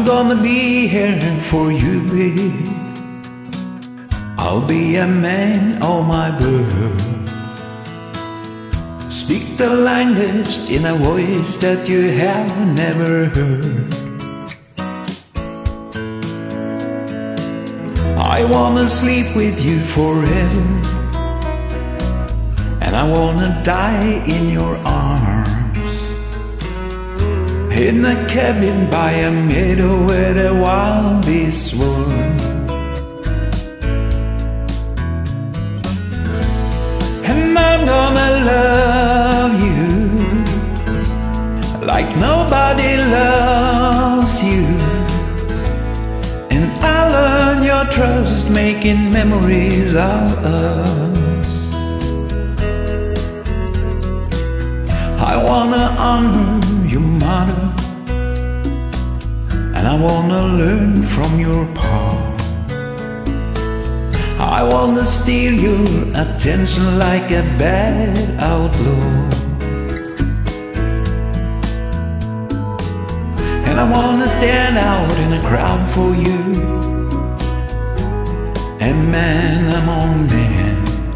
I'm gonna be here for you, babe. I'll be a man, oh my girl. Speak the language in a voice that you have never heard. I wanna sleep with you forever, and I wanna die in your arms, in a cabin by a meadow where the wild bees swarm. And I'm gonna love you like nobody loves you, and I'll earn your trust making memories of us. I wanna honor your mother, and I wanna learn from your pa. I wanna steal your attention like a bad outlaw, and I wanna stand out in a crowd for you, and man among men.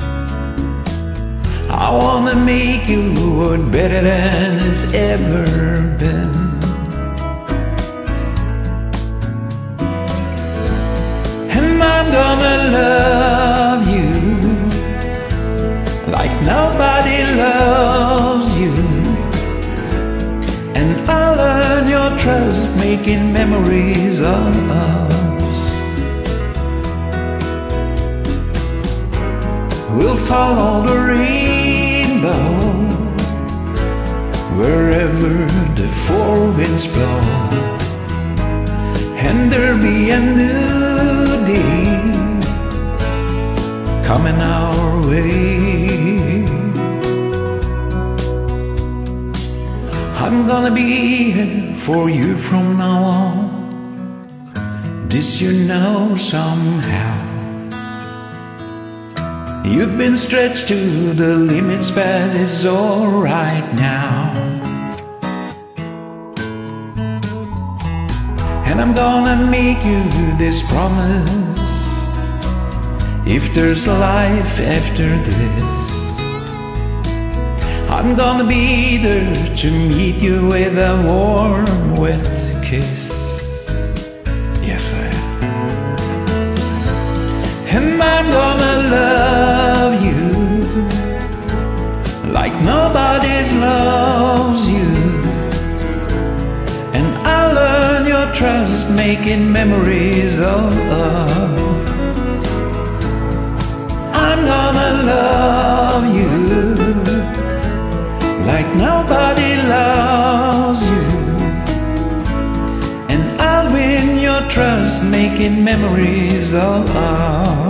I wanna make your world better than it's ever been. And I'm gonna love you like nobody loves you, and I'll earn your trust making memories of us. We'll follow the rainbow wherever the four winds blow, and there'll be a new day coming our way. I'm gonna be here for you from now on, this you know somehow. You've been stretched to the limits, but it's alright now. And I'm gonna make you this promise: if there's life after this, I'm gonna be there to meet you with a warm, wet kiss. Yes, I am. And I'm gonna love you like nobody loves you, and I'll learn your trust making memories of us. I'm gonna love you like nobody loves you, and I'll win your trust making memories of us.